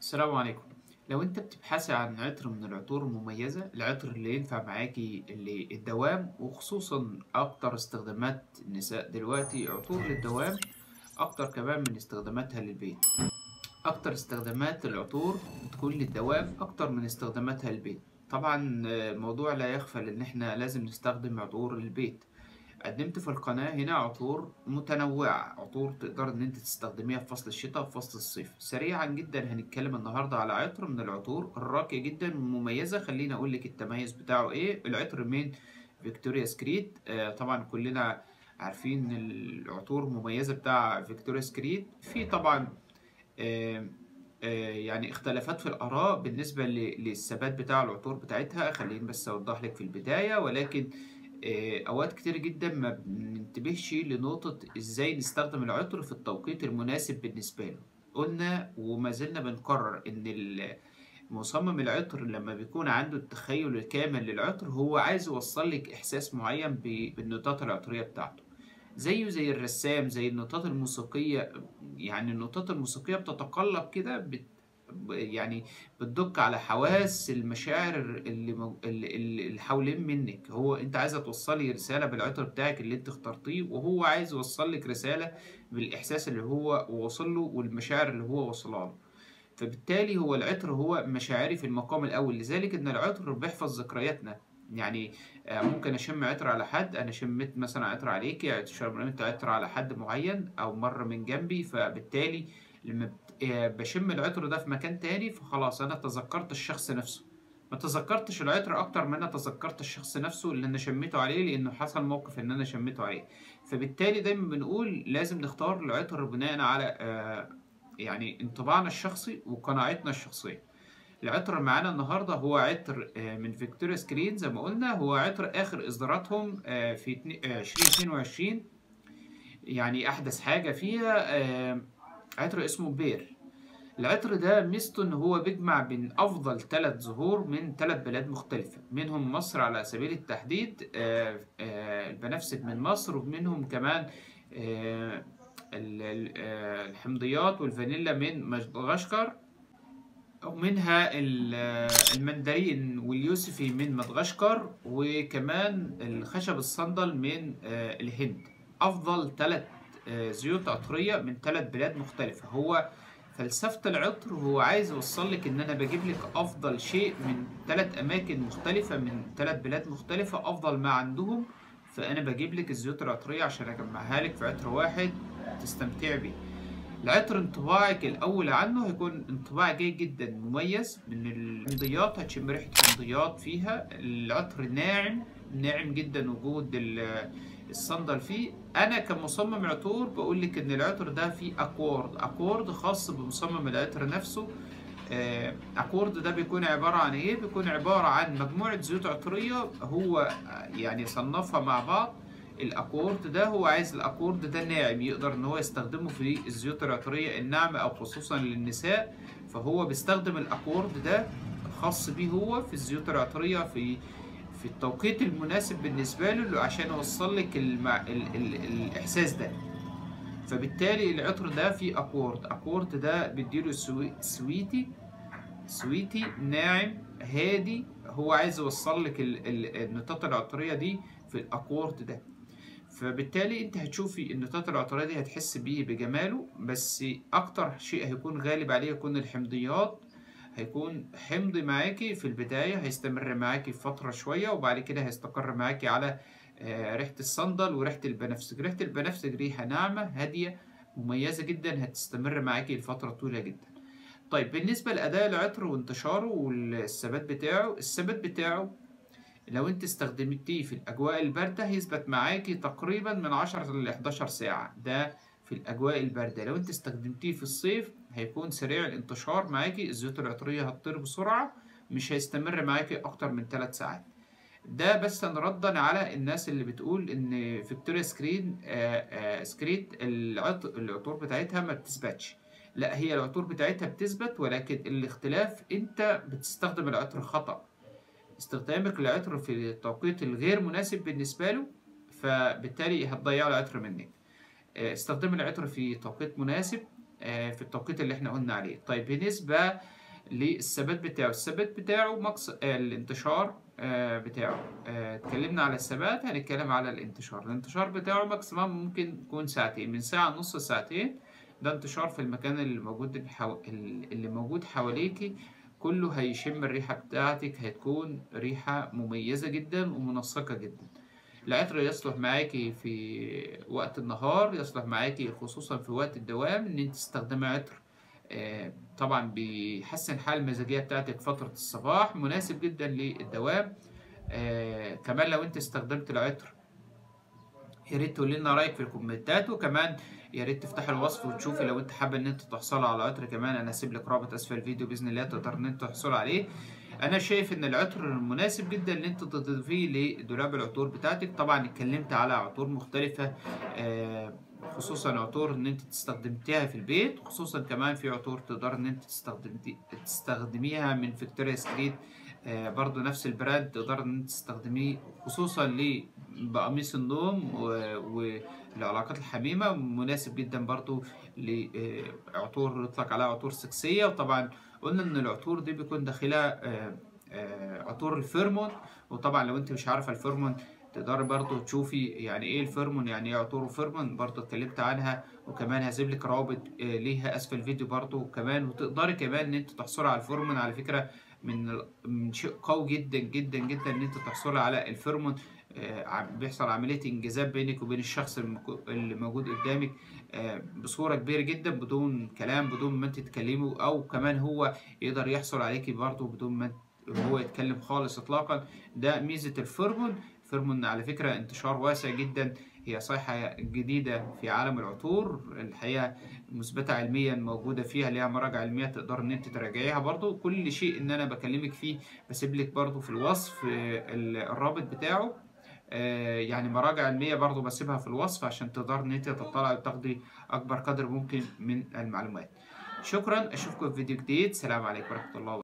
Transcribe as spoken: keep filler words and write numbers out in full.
السلام عليكم. لو انت بتبحثي عن عطر من العطور المميزة، العطر اللي ينفع معاكي اللي الدوام، وخصوصا اكتر استخدامات النساء دلوقتي عطور للدوام اكتر كمان من استخداماتها للبيت. اكتر استخدامات العطور بتكون للدوام اكتر من استخداماتها للبيت. طبعا آه، الموضوع لا يخفى ان احنا لازم نستخدم عطور للبيت. قدمت في القناة هنا عطور متنوعة، عطور تقدر ان انت تستخدميها في فصل الشتاء وفي فصل الصيف. سريعا جدا هنتكلم النهاردة على عطر من العطور الراقية جدا والمميزة. خليني اقول لك التميز بتاعه ايه. العطر من فيكتوريا سكريت. آه طبعا كلنا عارفين العطور المميزة بتاع فيكتوريا سكريت. في طبعا آه آه يعني اختلافات في الآراء بالنسبة ل- للثبات بتاع العطور بتاعتها. خليني بس أوضح لك في البداية، ولكن آه، أوقات كتير جدا ما بننتبهش لنقطة إزاي نستخدم العطر في التوقيت المناسب بالنسبة له. قلنا وما زلنا بنكرر إن ال- مصمم العطر لما بيكون عنده التخيل الكامل للعطر هو عايز يوصل لك إحساس معين ب- بالنوتات العطرية بتاعته. زيه زي الرسام، زي النوتات الموسيقية. يعني النوتات الموسيقية بتتقلب كده بت ب- يعني بتدق على حواس المشاعر اللي مو- اللي اللي اللي حوالين منك. هو انت عايزه توصلي رساله بالعطر بتاعك اللي انت اخترتيه، وهو عايز يوصل لك رساله بالاحساس اللي هو وصل له والمشاعر اللي هو وصلها له. فبالتالي هو العطر هو مشاعري في المقام الأول، لذلك إن العطر بيحفظ ذكرياتنا. يعني آه، ممكن أشم عطر على حد، أنا شميت مثلا عطر عليكي، شميت عطر على حد معين أو مر من جنبي، فبالتالي لما بت- آه، بشم العطر ده في مكان تاني فخلاص أنا تذكرت الشخص نفسه. ما تذكرتش العطر أكتر ما أنا تذكرت الشخص نفسه اللي أنا شميته عليه، لأنه حصل موقف إن أنا شميته عليه. فبالتالي دايما بنقول لازم نختار العطر بناء على آه، يعني انطباعنا الشخصي وقناعتنا الشخصية. العطر معانا النهاردة هو عطر آه، من فيكتوريا سكرين. زي ما قلنا هو عطر آخر إصداراتهم آه، في اتنين- آه، ألفين واتنين وعشرين. يعني أحدث حاجة فيها آه، عطر اسمه بير. العطر ده ميزته إن هو بيجمع بين أفضل ثلاث زهور من ثلاث بلاد مختلفة، منهم مصر على سبيل التحديد. آه، آه، البنفسج من مصر، ومنهم كمان آه، ال- ال- آه، الحمضيات والفانيلا من مدغشقر، ومنها ال- المندرين واليوسفي من مدغشقر، وكمان الخشب الصندل من آه، الهند. أفضل ثلاث زيوت عطرية من ثلاث بلاد مختلفة. هو فلسفة العطر هو عايز يوصل لك إن أنا بجيب لك أفضل شيء من ثلاث أماكن مختلفة من ثلاث بلاد مختلفة، أفضل ما عندهم. فأنا بجيب لك الزيوت العطرية عشان أجمعها لك في عطر واحد تستمتع بيه. العطر انطباعك الأول عنه هيكون انطباع جيد جدا مميز. من الحمضيات هتشم ريحة حمضيات فيها. العطر ناعم ناعم جدا، وجود ال- الصندل فيه. أنا كمصمم عطور بقول لك إن العطر ده فيه أكورد أكورد خاص بمصمم العطر نفسه. آه، أكورد ده بيكون عبارة عن إيه؟ بيكون عبارة عن مجموعة زيوت عطرية هو آه، يعني صنفها مع بعض. الأكورد ده هو عايز الأكورد ده ناعم، يقدر إن هو يستخدمه في الزيوت العطرية الناعمة أو خصوصا للنساء. فهو بيستخدم الأكورد ده خاص بيه هو في الزيوت العطرية في في التوقيت المناسب بالنسبة له عشان يوصل لك المع... ال... ال... الإحساس ده. فبالتالي العطر ده فيه أكورد أكورد ده بيديله سوي... سويتي سويتي ناعم هادي. هو عايز يوصل لك ال... ال... النطاط العطرية دي في الأكورد ده. فبالتالي انت هتشوفي النطاط العطرية دي هتحس بيه بجماله. بس اكتر شيء هيكون غالب عليه يكون الحمضيات. هيكون حمضي معاكي في البداية، هيستمر معاكي فترة شوية، وبعد كده هيستقر معاكي على آه، ريحة الصندل وريحة البنفسج. ريحة البنفسج ريحة ناعمة هادية مميزة جدا، هتستمر معاكي لفترة طويلة جدا. طيب بالنسبة لأداء العطر وانتشاره والثبات بتاعه، الثبات بتاعه لو انت استخدمتيه في الأجواء الباردة هيثبت معاكي تقريبا من عشرة ل حداشر ساعة. ده في الأجواء الباردة. لو انت استخدمتيه في الصيف هيكون سريع الانتشار معاكي، الزيوت العطرية هتطير بسرعة، مش هيستمر معاكي أكتر من ثلاث ساعات. ده بس ردا على الناس اللي بتقول ان فيكتوريا سكرين آه آه سكريت العطر العطور بتاعتها ما بتثبتش. لا، هي العطور بتاعتها بتثبت، ولكن الاختلاف انت بتستخدم العطر خطأ. استخدامك للعطر في التوقيت الغير مناسب بالنسبة له، فبالتالي هتضيع العطر منك. آه، استخدم العطر في توقيت مناسب. آه، في التوقيت اللي احنا قلنا عليه. طيب بالنسبة للثبات بتاعه، الثبات بتاعه مقص... آه، الانتشار آه، بتاعه، آه، اتكلمنا على الثبات، هنتكلم على الانتشار. الانتشار بتاعه ماكسيمم ممكن يكون ساعتين، من ساعة نص ساعتين. ده انتشار في المكان اللي موجود الحو... اللي موجود حواليكي كله هيشم الريحة بتاعتك، هتكون ريحة مميزة جدا ومنسقة جدا. العطر يصلح معاكي في وقت النهار، يصلح معاكي خصوصا في وقت الدوام ان انت تستخدمي عطر. آه، طبعا بيحسن الحالة المزاجية بتاعتك فترة الصباح، مناسب جدا للدوام. آه، كمان لو انت استخدمت العطر يا ريت تقولي لنا رايك في الكومنتات، وكمان يا ريت تفتح الوصف وتشوفي لو انت حابه ان انت تحصل على عطر كمان، انا هسيب لك رابط اسفل الفيديو باذن الله تقدر ان انت تحصل عليه. انا شايف ان العطر مناسب جدا ان انت تضيفيه لدولاب العطور بتاعتك. طبعا اتكلمت على عطور مختلفه، آه، خصوصا عطور ان انت تستخدمتيها في البيت، خصوصا كمان في عطور تقدر ان انت تستخدمتي تستخدميها من فيكتوريا سكريت، آه، برضو نفس البراند تقدر ان انت تستخدميه خصوصا بقميص النوم والعلاقات الحميمة. مناسب جدا برضو لعطور يطلق عليها عطور سكسية. وطبعا قلنا ان العطور دي بيكون داخلها آه، آه، عطور الفيرمون. وطبعا لو انت مش عارفة الفيرمون تقدري برضو تشوفي يعني ايه الفيرمون، يعني ايه عطور الفيرمون، برضو اتكلمت عنها، وكمان هسيب لك روابط آه، ليها اسفل الفيديو برضو كمان. وتقدري كمان ان انت تحصلي على الفيرمون على فكرة، من من شيء قوي جدا جدا جدا ان انت تحصلي على الفيرمون. آه، بيحصل عملية انجذاب بينك وبين الشخص المكو- اللي موجود قدامك آه، بصورة كبيرة جدا، بدون كلام، بدون ما انت تتكلموا، او كمان هو يقدر يحصل عليكي برضه بدون ما هو يتكلم خالص اطلاقا. ده ميزة الفيرمون. الفيرمون على فكرة انتشار واسع جدا، هي صيحة جديدة في عالم العطور الحقيقة، مثبتة علميا، موجودة فيها ليها مراجع علمية تقدر ان انت تراجعيها. برضو كل شيء ان انا بكلمك فيه بسيب لك برضو في الوصف آه، الرابط بتاعه، آه، يعني مراجع علمية برضو بسيبها في الوصف عشان تقدر ان انت تطلع وتاخدي اكبر قدر ممكن من المعلومات. شكرا، اشوفكم في فيديو جديد، سلام عليكم ورحمة الله وبركاته.